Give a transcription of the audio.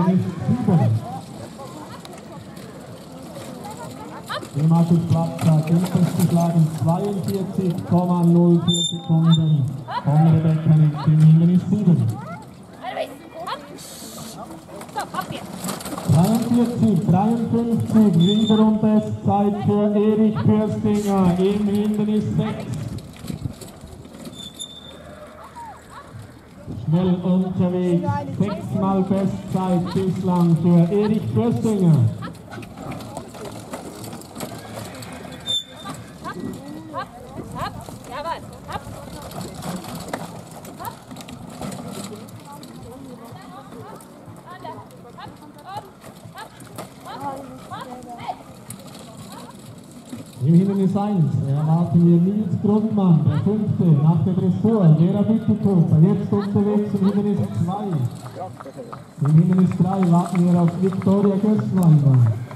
Hindernis 7. Der Markus Platzer, geschlagen 42,04 Sekunden von Rebecca Nick im Hindernis 7. 43,53 wieder und Bestzeit für Erich Fürstinger im Hindernis 6. Schnell unterwegs, 6-mal Bestzeit bislang für Erich Fürstinger. Im Hindernis 1 erwarten wir Nils Grundmann, der 5. nach der Dressur, Vera Bütikofer, jetzt unterwegs im Hindernis 2. Im Hindernis 3 warten wir auf Viktoria Gößweiler.